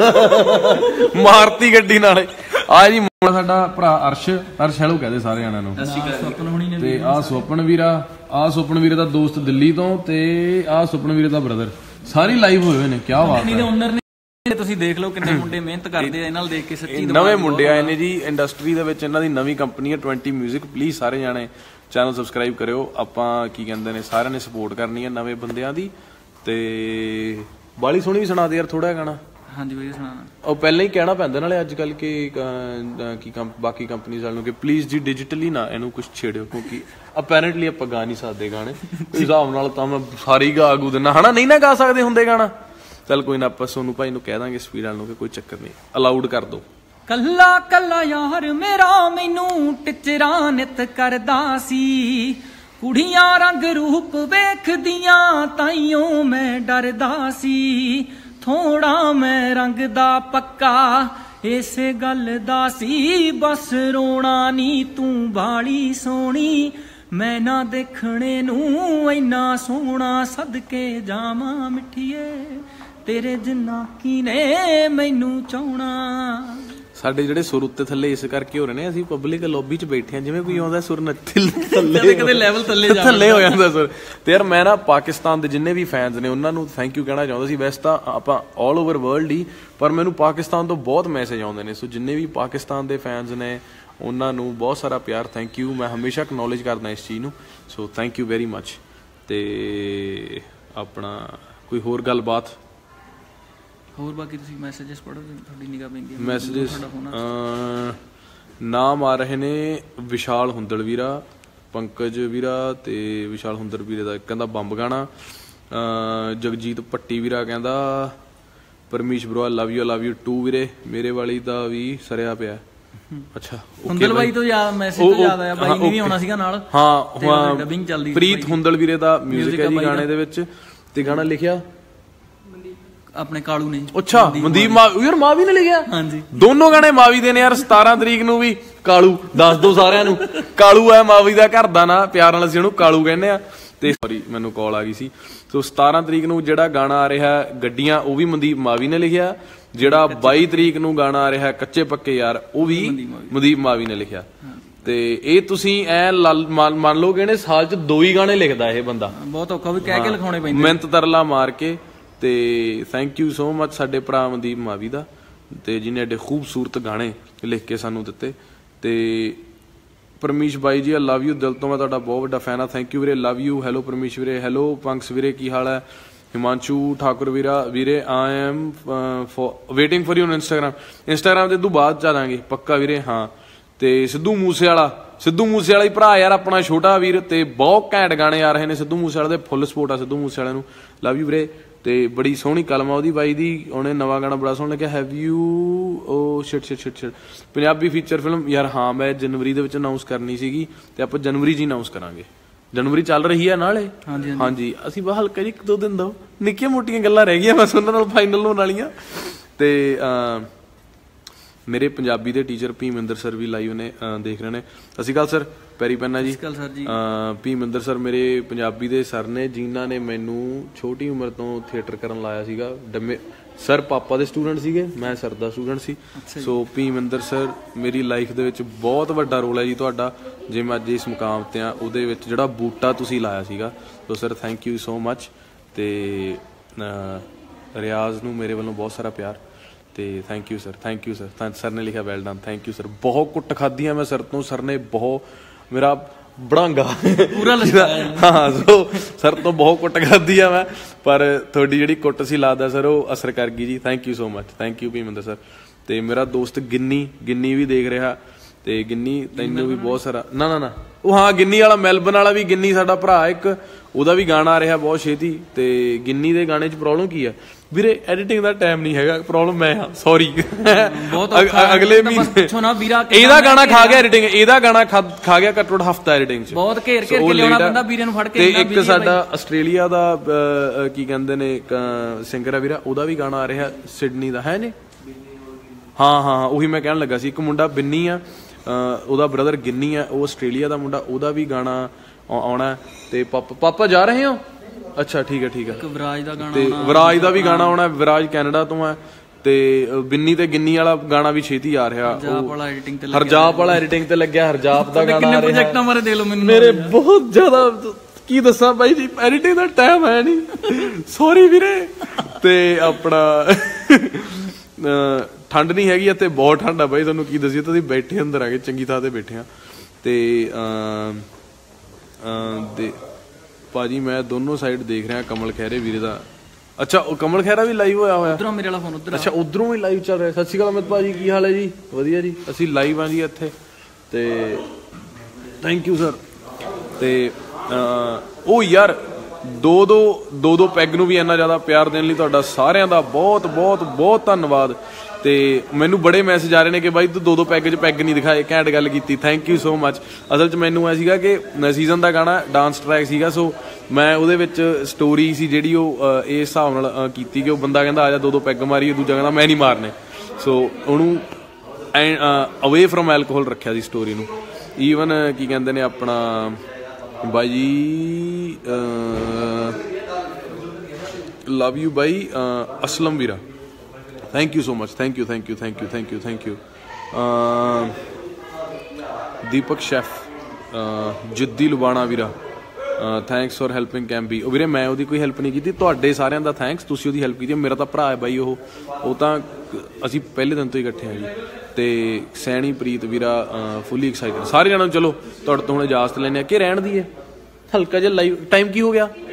ਮਾਰਤੀ ਗੱਡੀ ਨਾਲੇ ਆ ਜੀ ਸਾਡਾ ਭਰਾ ਅਰਸ਼ ਹੈਲੋ ਕਹਦੇ ਸਾਰੇ ਜਾਣਿਆਂ ਨੂੰ ਤੇ ਆ ਸੁਪਨ ਵੀਰੇ ਦਾ ਦੋਸਤ ਦਿੱਲੀ ਤੋਂ ਤੇ ਆ ਸੁਪਨ ਵੀਰੇ ਦਾ ਬ੍ਰਦਰ ਸਾਰੇ ਲਾਈਵ ਹੋਏ ਨੇ ਕੀ ਬਾਤ ਹੈ ਓਨਰ ਨੇ ਤੁਸੀਂ ਦੇਖ ਲਓ ਕਿੰਨੇ ਮੁੰਡੇ ਮਿਹਨਤ ਕਰਦੇ ਆ ਇਹਨਾਂ ਨਾਲ ਦੇਖ ਕੇ ਸੱਚੀ ਨਵੇਂ ਮੁੰਡੇ ਆਏ ਨੇ ਜੀ ਇੰਡਸਟਰੀ ਦੇ ਵਿੱਚ ਇਹਨਾਂ ਦੀ ਨਵੀਂ ਕੰਪਨੀ ਹੈ 20 ਮਿਊਜ਼ਿਕ ਪਲੀਜ਼ ਸਾਰੇ ਜਾਣੇ ਚੈਨਲ ਸਬਸਕ੍ਰਾਈਬ ਕਰਿਓ ਆਪਾਂ ਕੀ ਕਹਿੰਦੇ ਨੇ ਸਾਰਿਆਂ ਨੇ ਸਪੋਰਟ ਕਰਨੀ ਹੈ ਨਵੇਂ ਬੰਦਿਆਂ ਦੀ ਤੇ ਬਾਲੀ ਸੋਹਣੀ ਵੀ ਸੁਣਾ ਦੇ ਯਾਰ ਥੋੜਾ ਗਾਣਾ ਹਾਂਜੀ ਵਧੀਆ ਸੁਣਾਣਾ ਉਹ ਪਹਿਲਾਂ ਹੀ ਕਹਿਣਾ ਪੈਂਦਾ ਨਾਲੇ ਅੱਜ ਕੱਲ ਕਿ ਬਾਕੀ ਕੰਪਨੀਆਂ ਵਾਲਿਆਂ ਨੂੰ ਕਿ ਪਲੀਜ਼ ਜੀ ਡਿਜੀਟਲੀ ਨਾ ਇਹਨੂੰ ਕੁਝ ਛੇੜਿਓ ਕਿਉਂਕਿ ਅਪੈਰੈਂਟਲੀ ਆਪਾਂ ਗਾ ਨਹੀਂ ਸਕਦੇ ਗਾਣੇ ਇਸ ਹਿਸਾਬ ਨਾਲ ਤਾਂ ਮੈਂ ਸਾਰੀ ਗਾ ਗੂ ਦਿੰਦਾ ਹਨਾ ਨਹੀਂ ਨਾ ਗਾ ਸਕਦੇ ਹੁੰਦੇ ਗਾਣਾ ਚੱਲ ਕੋਈ ਨਾ ਆਪਾਂ ਸੋਨੂੰ ਭਾਈ ਨੂੰ ਕਹਿ ਦਾਂਗੇ ਸਪੀਡ ਵਾਲ ਨੂੰ ਕਿ ਕੋਈ ਚੱਕਰ ਨਹੀਂ ਅਲਾਉਡ ਕਰ ਦੋ ਕੱਲਾ ਕੱਲਾ ਯਾਰ ਮੇਰਾ ਮੈਨੂੰ ਟਿਚਰਾਂ ਨਿਤ ਕਰਦਾ ਸੀ ਕੁੜੀਆਂ ਰੰਗ ਰੂਪ ਵੇਖਦੀਆਂ ਤਾਈਓ ਮੈਂ ਡਰਦਾ ਸੀ ਥੋੜਾ ਮੈਂ ਰੰਗ ਦਾ ਪੱਕਾ ਇਸੇ ਗੱਲ ਦਾ ਸੀ ਬਸ ਰੋਣਾ ਨੀ ਤੂੰ ਬਾਲੀ ਸੋਹਣੀ ਮੈਂ ਨਾ ਦੇਖਣੇ ਨੂੰ ਇੰਨਾ ਸੋਹਣਾ ਸਦਕੇ ਜਾਵਾਂ ਮਿੱਠੀਏ ਤੇਰੇ ਜਿੰਨਾ ਕੀ ਨੇ ਮੈਨੂੰ ਚਾਹਣਾ ਸਾਡੇ ਜਿਹੜੇ ਸੁਰ ਉੱਤੇ ਥੱਲੇ ਇਸ ਕਰਕੇ ਹੋ ਰਹੇ ਨੇ ਅਸੀਂ ਪਬਲਿਕ ਲੌਬੀ 'ਚ ਬੈਠੇ ਆ ਜਿਵੇਂ ਕੋਈ ਆਉਂਦਾ ਸੁਰ ਥੱਲੇ ਕਦੇ ਲੈਵਲ ਥੱਲੇ ਹੋ ਜਾਂਦਾ ਸੁਰ ਤੇ ਯਾਰ ਮੈਂ ਨਾ ਪਾਕਿਸਤਾਨ ਦੇ ਜਿੰਨੇ ਵੀ ਫੈਨਸ ਨੇ ਉਹਨਾਂ ਨੂੰ ਥੈਂਕ ਯੂ ਕਹਿਣਾ ਚਾਹੁੰਦਾ ਸੀ ਵੈਸੇ ਤਾਂ ਆਪਾਂ ਆਲ ਓਵਰ ਵਰਲਡ ਹੀ ਪਰ ਮੈਨੂੰ ਪਾਕਿਸਤਾਨ ਤੋਂ ਬਹੁਤ ਮੈਸੇਜ ਆਉਂਦੇ ਨੇ ਸੋ ਜਿੰਨੇ ਵੀ ਪਾਕਿਸਤਾਨ ਦੇ ਫੈਨਸ ਨੇ ਉਹਨਾਂ ਨੂੰ ਬਹੁਤ ਸਾਰਾ ਪਿਆਰ ਥੈਂਕ ਯੂ ਮੈਂ ਹਮੇਸ਼ਾ ਐਕਨੋਲੇਜ ਕਰਦਾ ਇਸ ਚੀਜ਼ ਨੂੰ so thank you very much ਤੇ ਆਪਣਾ ਕੋਈ ਹੋਰ ਗੱਲਬਾਤ ਹੋਰ ਬਾਕੀ ਤੁਸੀਂ ਮੈਸੇजेस ਪੜ੍ਹੋ ਤੁਹਾਡੀ ਨਿਗਾਹ ਪੈਂਦੀ ਹੈ ਮੈਸੇजेस ਨਾਮ ਆ ਰਹੇ ਨੇ ਵਿਸ਼ਾਲ ਹੁੰਦਲ ਵੀਰਾ ਪੰਕਜ ਵੀਰਾ ਤੇ ਵਿਸ਼ਾਲ ਹੁੰਦਲ ਵੀਰੇ ਦਾ ਕਹਿੰਦਾ ਬੰਬ ਗਾਣਾ ਜਗਜੀਤ ਪੱਟੀ ਵੀਰਾ ਕਹਿੰਦਾ ਪਰਮੇਸ਼ ਬਰੋ ਲਵ ਯੂ ਟੂ ਵੀਰੇ ਮੇਰੇ ਵਾਲੀ ਦਾ ਵੀ ਸਰਿਆ ਪਿਆ ਅੱਛਾ ਹੁੰਦਲ ਬਾਈ ਤੋਂ ਯਾਦ ਮੈਸੇਜ ਤੋਂ ਯਾਦ ਆਇਆ ਬਾਈ ਨੇ ਵੀ ਆਉਣਾ ਸੀਗਾ ਨਾਲ ਹਾਂ ਡਬਿੰਗ ਚੱਲਦੀ ਪ੍ਰੀਤ ਹੁੰਦਲ ਵੀਰੇ ਦਾ ਮਿਊਜ਼ਿਕ ਹੈ ਜੀ ਗਾਣੇ ਦੇ ਵਿੱਚ ਤੇ ਗਾਣਾ ਲਿਖਿਆ ਆਪਣੇ ਕਾਲੂ ਨੇ ਅੱਛਾ ਮਨਦੀਪ ਯਾਰ ਮਾਵੀ ਨੇ ਲਿਖਿਆ ਹਾਂਜੀ ਦੋਨੋਂ ਗਾਣੇ ਮਾਵੀ ਦੇ ਨੇ ਯਾਰ 17 ਤਰੀਕ ਨੂੰ ਵੀ ਕਾਲੂ ਦੱਸ ਦੋ ਸਾਰਿਆਂ ਨੂੰ ਕਾਲੂ ਹੈ ਮਾਵੀ ਦਾ ਘਰ ਦਾ ਨਾਂ ਪਿਆਰ ਨਾਲ ਅਸੀਂ ਉਹਨੂੰ ਕਾਲੂ ਕਹਿੰਦੇ ਆ ਤੇ ਸੌਰੀ ਮੈਨੂੰ ਕਾਲ ਆ ਗਈ ਸੀ ਸੋ 17 ਤਰੀਕ ਨੂੰ ਜਿਹੜਾ ਗਾਣਾ ਆ ਰਿਹਾ ਗੱਡੀਆਂ ਉਹ ਵੀ ਮਨਦੀਪ ਮਾਵੀ ਨੇ ਲਿਖਿਆ ਜਿਹੜਾ 22 ਤਰੀਕ ਨੂੰ ਗਾਣਾ ਆ ਰਿਹਾ ਕੱਚੇ ਪੱਕੇ ਯਾਰ ਉਹ ਵੀ ਮਨਦੀਪ ਮਾਵੀ ਨੇ ਲਿਖਿਆ ਤੇ ਇਹ ਤੁਸੀਂ ਐ ਮੰਨ ਲਓ ਕਿ ਇਹਨੇ ਸਾਲ 'ਚ 2 ਹੀ ਗਾਣੇ ਲਿਖਦਾ ਇਹ ਬੰਦਾ ਬਹੁਤ ਔਖਾ ਵੀ ਕਹਿ ਕੇ ਲਿਖਾਉਣੇ ਪੈਂਦੇ ਮਿਹਨਤ ਤਰਲਾ ਮਾਰ ਕੇ ਤੇ ਥੈਂਕ ਯੂ ਸੋ ਮਚ ਸਾਡੇ ਭਰਾ ਮਨਦੀਪ ਮਾਵੀ ਦਾ ਤੇ ਜਿਹਨੇ ਐਡੇ ਖੂਬਸੂਰਤ ਗਾਣੇ ਲਿਖ ਕੇ ਸਾਨੂੰ ਦਿੱਤੇ ਤੇ ਪਰਮੇਸ਼ ਬਾਈ ਜੀ ਆਈ ਲਵ ਯੂ ਦਿਲ ਤੋਂ ਮੈਂ ਤੁਹਾਡਾ ਬਹੁਤ ਵੱਡਾ ਫੈਨ ਆ ਥੈਂਕ ਯੂ ਵੀਰੇ ਲਵ ਯੂ ਹੈਲੋ ਪਰਮੇਸ਼ ਵੀਰੇ ਹੈਲੋ ਪੰਕਸ ਵੀਰੇ ਕੀ ਹਾਲ ਹੈ ਹਿਮਾਂਸ਼ੂ ਠਾਕੁਰ ਵੀਰੇ I am waiting for you Instagram ਤੇ ਤੂੰ ਬਾਅਦ ਚ ਆ ਜਾਾਂਗੇ ਪੱਕਾ ਵੀਰੇ ਹਾਂ ਤੇ ਸਿੱਧੂ ਮੂਸੇ ਵਾਲਾ ਹੀ ਭਰਾ ਯਾਰ ਆਪਣਾ ਛੋਟਾ ਵੀਰ ਤੇ ਬਹੁਤ ਘੈਂਟ ਗਾਣੇ ਆ ਰਹੇ ਨੇ ਸਿੱਧੂ ਮੂਸੇ ਵਾਲੇ ਦੇ ਫੁੱਲ ਸਪੋਰਟ ਆ ਸਿੱਧੂ ਮੂਸੇ ਵਾਲੇ ਨੂੰ ਲਵ ਯੂ ਵੀਰੇ ਤੇ ਬੜੀ ਸੋਹਣੀ ਕਲਮ ਆ ਉਹਦੀ ਬਾਈ ਦੀ ਉਹਨੇ ਨਵਾਂ ਗਾਣਾ ਬੜਾ ਸੋਹਣਾ ਲਿਖਿਆ have you oh shit Punjabi feature film ਯਾਰ ਹਾਂ ਮੈਂ ਜਨਵਰੀ ਦੇ ਵਿੱਚ ਅਨਾਉਂਸ ਕਰਨੀ ਸੀਗੀ ਤੇ ਆਪਾਂ ਜਨਵਰੀ 'ਚ ਹੀ ਅਨਾਉਂਸ ਕਰਾਂਗੇ ਜਨਵਰੀ ਚੱਲ ਰਹੀ ਹੈ ਨਾਲੇ ਹਾਂਜੀ ਅਸੀਂ ਬਸ ਹਲਕਾ ਜਿਹੀ 1-2 ਦਿਨ ਦੋ ਨਿੱਕੀਆਂ ਮੋਟੀਆਂ ਗੱਲਾਂ ਰਹਿ ਗਈਆਂ ਬਸ ਉਹਨਾਂ ਨਾਲ ਫਾਈਨਲ ਹੋਣ ਵਾਲੀਆਂ ਤੇ ਮੇਰੇ ਪੰਜਾਬੀ ਦੇ ਟੀਚਰ ਭੀਮਿੰਦਰ ਸਰ ਵੀ ਲਾਈਵ ਨੇ ਦੇਖ ਰਹੇ ਨੇ ਸਤਿ ਸ਼੍ਰੀ ਅਕਾਲ ਸਰ ਪੈਰੀ ਪੈਨਾ ਜੀ ਭੀਮਿੰਦਰ ਸਰ ਮੇਰੇ ਪੰਜਾਬੀ ਦੇ ਸਰ ਨੇ ਜਿਨ੍ਹਾਂ ਨੇ ਮੈਨੂੰ ਛੋਟੀ ਉਮਰ ਤੋਂ ਥੀਏਟਰ ਕਰਨ ਲਾਇਆ ਸੀਗਾ ਸਰ ਪਾਪਾ ਦੇ ਸਟੂਡੈਂਟ ਸੀਗੇ ਮੈਂ ਸਰ ਦਾ ਸਟੂਡੈਂਟ ਸੀ ਸੋ ਭੀਮਿੰਦਰ ਸਰ ਮੇਰੀ ਲਾਈਫ ਦੇ ਵਿੱਚ ਬਹੁਤ ਵੱਡਾ ਰੋਲ ਹੈ ਜੀ ਤੁਹਾਡਾ ਜੇ ਮੈਂ ਅੱਜ ਇਸ ਮੁਕਾਮ ਤੇ ਆ ਉਹਦੇ ਵਿੱਚ ਜਿਹੜਾ ਬੂਟਾ ਤੁਸੀਂ ਲਾਇਆ ਸੀਗਾ so sir thank you so much ਤੇ ਰਿਆਜ਼ ਨੂੰ ਮੇਰੇ ਵੱਲੋਂ ਬਹੁਤ ਸਾਰਾ ਪਿਆਰ ਤੇ ਥੈਂਕ ਯੂ ਸਰ ਸਰ ਨੇ ਲਿਖਿਆ well done, thank you sir. ਬਹੁਤ ਕੁੱਟ ਖਾਧੀ ਆ ਮੈਂ ਸਰ ਤੋਂ, ਸਰ ਨੇ ਬਹੁਤ ਮੇਰਾ ਬੜਾਂਗਾ ਪੂਰਾ ਹਾਂ ਸੋ ਸਰ ਤੋਂ ਬਹੁਤ ਕੁੱਟ ਖਾਧੀ ਆ ਮੈਂ, ਪਰ ਤੁਹਾਡੀ ਜਿਹੜੀ ਕੁੱਟ ਸੀ ਲੱਗਦਾ ਸਰ ਉਹ ਅਸਰ ਕਰ ਗਈ ਜੀ। Thank you so much, thank you Bhiminder sir. ਤੇ ਮੇਰਾ ਦੋਸਤ ਗਿੰਨੀ ਵੀ ਦੇਖ ਰਿਹਾ, ਤੇ ਗਿੰਨੀ ਤੈਨੂੰ ਵੀ ਬਹੁਤ ਸਾਰਾ ਨਾ ਉਹ ਹਾਂ ਗਿੰਨੀ ਵਾਲਾ ਮੈਲਬਨ ਵਾਲਾ ਵੀ, ਗਿੰਨੀ ਸਾਡਾ ਭਰਾ ਇੱਕ, ਉਹਦਾ ਵੀ ਗਾਣਾ ਆ ਰਿਹਾ ਬਹੁਤ ਛੇਤੀ। ਤੇ ਗਿੰਨੀ ਦੇ ਗਾਣੇ 'ਚ ਪ੍ਰੋਬਲਮ ਕੀ ਆ ਵੀਰੇ, ਐਡੀਟਿੰਗ ਦਾ ਟਾਈਮ ਨਹੀਂ ਹੈਗਾ, ਪ੍ਰੋਬਲਮ ਮੈਂ ਹਾਂ, ਸੌਰੀ। ਅਗਲੇ ਮਹੀਨੇ ਇਹਦਾ ਗਾਣਾ ਖਾ ਗਿਆ ਐਡੀਟਿੰਗ, ਇਹਦਾ ਗਾਣਾ ਖਾ ਗਿਆ ਘੱਟੋ ਘੱਟ ਹਫਤਾ ਐਡੀਟਿੰਗ 'ਚ, ਬਹੁਤ ਘੇਰ ਕੇ ਲਿਆਉਣਾ ਪੈਂਦਾ ਵੀਰੇ ਨੂੰ ਫੜ ਕੇ। ਤੇ ਇੱਕ ਸਾਡਾ ਆਸਟ੍ਰੇਲੀਆ ਦਾ ਕੀ ਕਹਿੰਦੇ ਨੇ ਸਿੰਗਰ ਆ ਵੀਰਾ, ਉਹਦਾ ਵੀ ਗਾਣਾ ਆ ਰਿਹਾ ਸਿਡਨੀ ਦਾ, ਹੈ ਨੇ ਹਾਂ ਉਹੀ ਮੈਂ ਕਹਿਣ ਲੱਗਾ ਸੀ। ਇੱਕ ਮੁੰਡਾ ਬਿੰਨੀ ਆ, ਉਹਦਾ ਬ੍ਰਦਰ ਗਿੰਨੀ ਆ, ਉਹ ਆਸਟ੍ਰੇਲੀਆ ਦਾ ਮੁੰਡਾ, ਉਹਦਾ ਵੀ ਗਾਣਾ ਆਉਣਾ। ਤੇ ਪਾਪਾ ਜਾ ਰਹੇ ਹੋ? ਅੱਛਾ ਠੀਕ ਹੈ ਵਿਰਾਜ ਦਾ ਗਾਣਾ, ਤੇ ਵਿਰਾਜ ਦਾ ਵੀ ਗਾਣਾ ਆਉਣਾ, ਵਿਰਾਜ ਕੈਨੇਡਾ ਤੋਂ ਹੈ। ਤੇ ਬਿੰਨੀ ਤੇ ਗਿੰਨੀ ਵਾਲਾ ਗਾਣਾ ਵੀ ਛੇਤੀ ਆ ਰਿਹਾ, ਹਰਜਾਪ ਵਾਲਾ ਐਡੀਟਿੰਗ ਤੇ ਲੱਗਿਆ, ਹਰਜਾਪ ਦਾ ਗਾਣਾ ਆ ਰਿਹਾ। ਪ੍ਰੋਜੈਕਟਾਂ ਬਾਰੇ ਦੇ ਲਓ ਮੈਨੂੰ, ਮੇਰੇ ਬਹੁਤ ਜ਼ਿਆਦਾ ਕੀ ਦੱਸਾਂ ਬਾਈ ਜੀ, ਐਡੀਟਿੰਗ ਦਾ ਟਾਈਮ ਹੈ ਨਹੀਂ, ਸੌਰੀ ਵੀਰੇ। ਤੇ ਆਪਣਾ ਠੰਡ ਨਹੀਂ ਹੈਗੀ ਇੱਥੇ, ਬਹੁਤ ਠੰਡ ਆ ਬਾਈ, ਤੁਹਾਨੂੰ ਕੀ ਦੱਸੀਏ, ਤੁਸੀਂ ਬੈਠੇ ਅੰਦਰ ਆ ਕੇ ਚੰਗੀ ਥਾਂ ਤੇ ਬੈਠੇ ਆ। ਤੇ ਭਾਜੀ ਮੈਂ ਦੋਨੋਂ ਸਾਈਡ ਦੇਖ ਰਿਹਾ ਕਮਲ ਖਹਿਰੇ ਵੀਰੇ ਦਾ। ਅੱਛਾ ਉਹ ਕਮਲ ਖਹਿਰਾ ਵੀ ਲਾਈਵ ਹੋਇਆ ਉਧਰੋਂ, ਮੇਰੇ ਵਾਲਾ ਫੋਨ ਉਧਰ। ਅੱਛਾ ਉਧਰੋਂ ਵੀ ਲਾਈਵ ਚੱਲ ਰਿਹਾ। ਸਤਿ ਸ਼੍ਰੀ ਅਕਾਲ ਅਮਿਤ ਭਾਜੀ, ਕੀ ਹਾਲ ਹੈ ਜੀ? ਵਧੀਆ ਜੀ, ਅਸੀਂ ਲਾਈਵ ਆ ਜੀ ਇੱਥੇ, ਤੇ ਥੈਂਕ ਯੂ ਸਰ। ਤੇ ਉਹ ਯਾਰ ਦੋ ਪੈਗ ਨੂੰ ਵੀ ਇੰਨਾ ਜ਼ਿਆਦਾ ਪਿਆਰ ਦੇਣ ਲਈ ਤੁਹਾਡਾ ਸਾਰਿਆਂ ਦਾ ਬਹੁਤ ਬਹੁਤ ਬਹੁਤ ਧੰਨਵਾਦ। ਤੇ ਮੈਨੂੰ ਬੜੇ ਮੈਸੇਜ ਆ ਰਹੇ ਨੇ ਕਿ ਬਾਈ ਤੂੰ ਦੋ ਪੈਗ 'ਚ ਪੈਗ ਨਹੀਂ ਦਿਖਾਏ, ਘੈਂਟ ਗੱਲ ਕੀਤੀ, ਥੈਂਕ ਯੂ ਸੋ ਮਚ। ਅਸਲ 'ਚ ਮੈਨੂੰ ਇਹ ਸੀਗਾ ਕਿ ਸੀਜ਼ਨ ਦਾ ਗਾਣਾ ਡਾਂਸ ਟਰੈਕ ਸੀਗਾ, ਸੋ ਮੈਂ ਉਹਦੇ ਵਿੱਚ ਸਟੋਰੀ ਸੀ ਜਿਹੜੀ ਉਹ ਇਸ ਹਿਸਾਬ ਨਾਲ ਕੀਤੀ ਕਿ ਉਹ ਬੰਦਾ ਕਹਿੰਦਾ ਆ ਜਾ ਦੋ ਪੈਗ ਮਾਰੀਏ, ਦੂਜਾ ਕਹਿੰਦਾ ਮੈਂ ਨਹੀਂ ਮਾਰਨੇ, ਸੋ ਉਹਨੂੰ ਅਵੇ ਫਰੋਮ ਐਲਕੋਹਲ ਰੱਖਿਆ ਸੀ ਸਟੋਰੀ ਨੂੰ। ਈਵਨ ਕੀ ਕਹਿੰਦੇ ਨੇ ਆਪਣਾ ਬਾਈ ਜੀ, ਲਵ ਯੂ ਬਾਈ ਅਸਲਮ ਵੀਰਾ, thank you so much, thank you. Deepak chef, ਜਿੱਦੀ ਲੁਬਾਣਾ ਵੀਰਾ, ਥੈਂਕਸ ਫॉर ਹੈਲਪਿੰਗ ਕੈਂਬੀ। ਉਹ ਵੀਰੇ ਮੈਂ ਉਹਦੀ ਕੋਈ ਹੈਲਪ ਨਹੀਂ ਕੀਤੀ, ਤੁਹਾਡੇ ਸਾਰਿਆਂ ਦਾ ਥੈਂਕਸ, ਤੁਸੀਂ ਉਹਦੀ ਹੈਲਪ ਕੀਤੀ। ਮੇਰਾ ਤਾਂ ਭਰਾ ਹੈ ਬਾਈ, ਉਹ ਤਾਂ ਅਸੀਂ ਪਹਿਲੇ ਦਿਨ ਤੋਂ ਹੀ ਇਕੱਠੇ ਹਾਂ ਜੀ। ਤੇ ਸੈਣੀ ਪ੍ਰੀਤ ਵੀਰਾ, ਫੁੱਲੀ ਐਕਸਾਈਟਡ। ਸਾਰੇ ਜਣਾਂ ਨੂੰ ਚਲੋ ਤੁਹਾਡੇ ਤੋਂ ਹੁਣ ਇਜਾਜ਼ਤ ਲੈਂਦੇ ਆ ਕਿ ਰਹਿਣ ਦੀ ਹੈ ਹਲਕਾ ਜਿਹਾ ਲਾਈਵ ਟਾਈਮ ਕੀ ਹੋ ਗਿਆ।